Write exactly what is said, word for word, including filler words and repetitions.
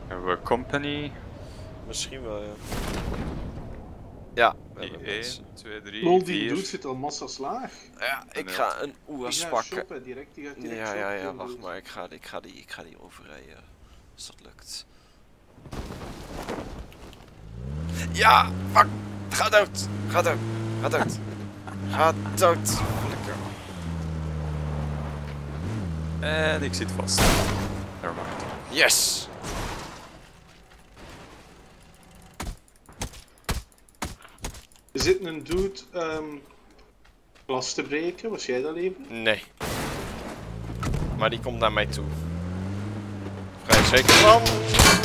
Hebben we company? Misschien wel, ja. Ja, we hebben één, mensen. twee, drie, Lol, die vier. dude zit al massa's laag. Ja, ik En ga een Die oeas gaat pakken. shoppen direct, die gaat direct Ja, ja, ja, shoppen, wacht dude. maar. Ik ga, ik ga, die, ik ga die overrijden. Als dat lukt. Ja, fuck! Ga dood! Ga dood! Ga dood! Ga dood! Flikker. En ik zit vast. Nevermind. Yes! Er zit een dude um, glas te breken, was jij dat even? Nee. Maar die komt naar mij toe. Vrij zeker van.